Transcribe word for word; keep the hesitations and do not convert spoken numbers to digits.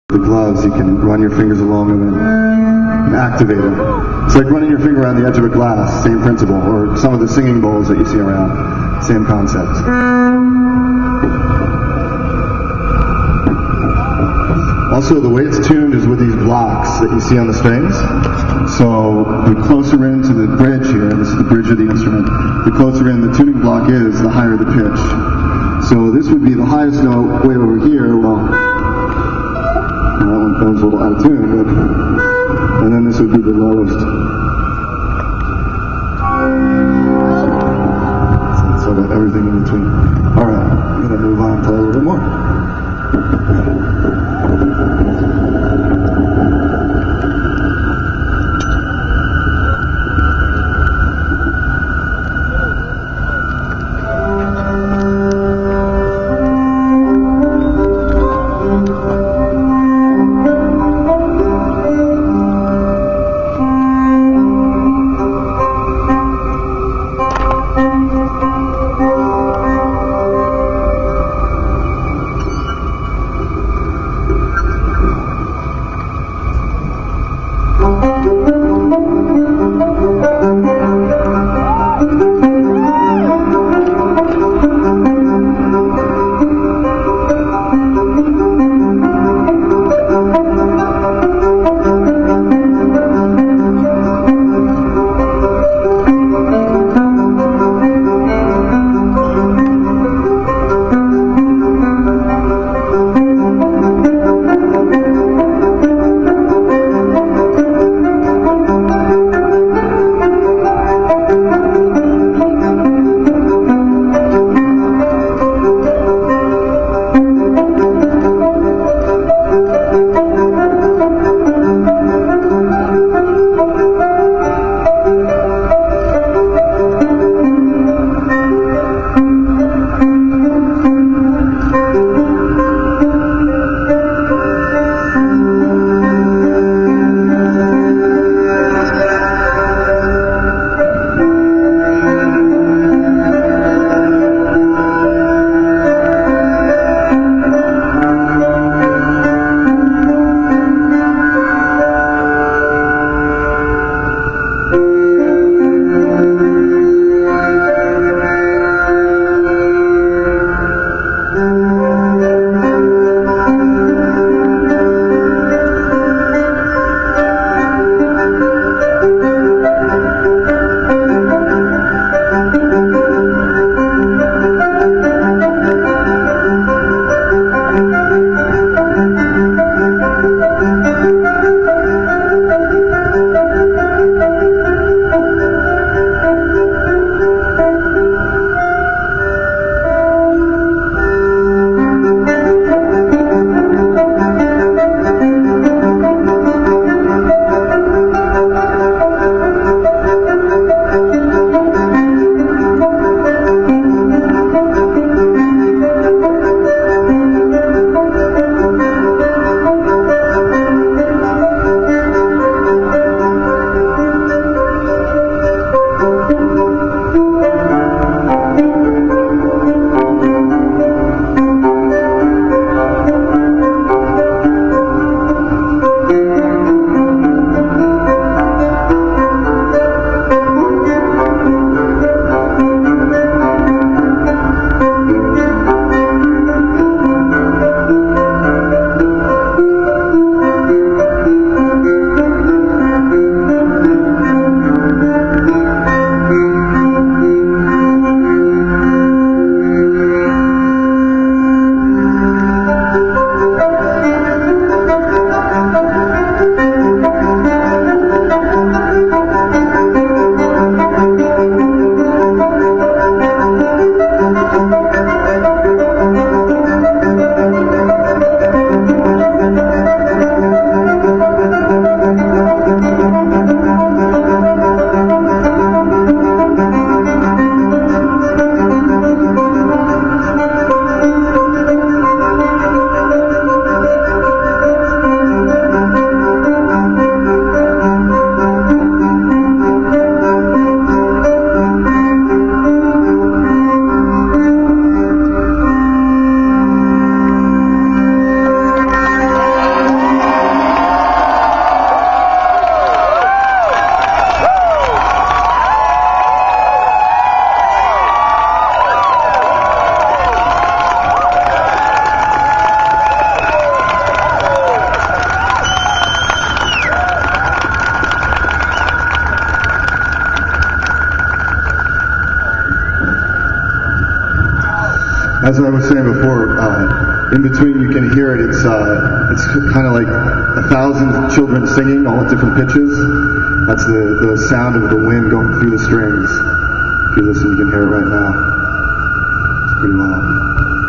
The gloves, you can run your fingers along them and activate them. It's like running your finger around the edge of a glass, same principle, or some of the singing bowls that you see around, same concept. Also, the way it's tuned is with these blocks that you see on the strings. So the closer into the bridge here, this is the bridge of the instrument, the closer in the tuning block is, the higher the pitch. So this would be the highest note way over here. Well, that one sounds a little out of tune, but, and then this would be the lowest. So, so that everything in between. Alright, I'm going to move on and play a little bit more. as I was saying before, uh, in between you can hear it. It's uh, it's kind of like a thousand children singing, all at different pitches. That's the, the sound of the wind going through the strings. If you listen, you can hear it right now. It's pretty loud.